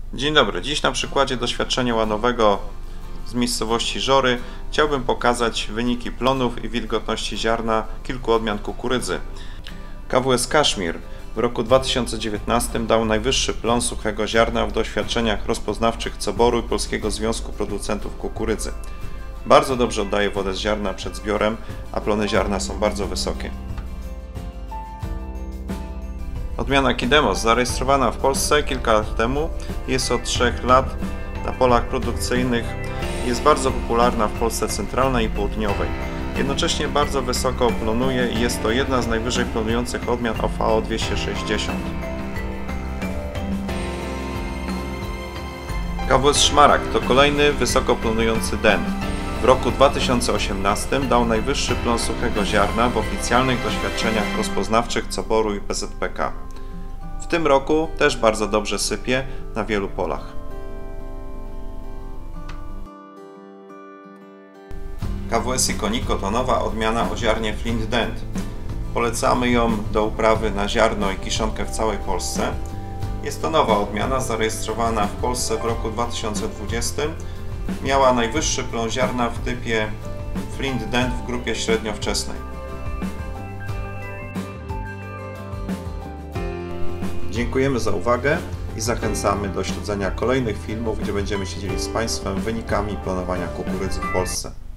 Dzień dobry, dziś na przykładzie doświadczenia łanowego z miejscowości Żory chciałbym pokazać wyniki plonów i wilgotności ziarna kilku odmian kukurydzy. KWS Kaszmir w roku 2019 dał najwyższy plon suchego ziarna w doświadczeniach rozpoznawczych Coboru i Polskiego Związku Producentów Kukurydzy. Bardzo dobrze oddaje wodę z ziarna przed zbiorem, a plony ziarna są bardzo wysokie. Odmiana Kidemos, zarejestrowana w Polsce kilka lat temu, jest od 3 lat na polach produkcyjnych, jest bardzo popularna w Polsce centralnej i południowej. Jednocześnie bardzo wysoko plonuje i jest to jedna z najwyżej plonujących odmian OVO 260. KWS Szmarak to kolejny wysoko plonujący den. W roku 2018 dał najwyższy plon suchego ziarna w oficjalnych doświadczeniach rozpoznawczych Coboru i PZPK. W tym roku też bardzo dobrze sypie na wielu polach. KWS Ikoniko to nowa odmiana o ziarnie Flint Dent. Polecamy ją do uprawy na ziarno i kiszonkę w całej Polsce. Jest to nowa odmiana zarejestrowana w Polsce w roku 2020. Miała najwyższy plon ziarna w typie Flint Dent w grupie średniowczesnej. Dziękujemy za uwagę i zachęcamy do śledzenia kolejnych filmów, gdzie będziemy się dzielić z Państwem wynikami planowania kukurydzy w Polsce.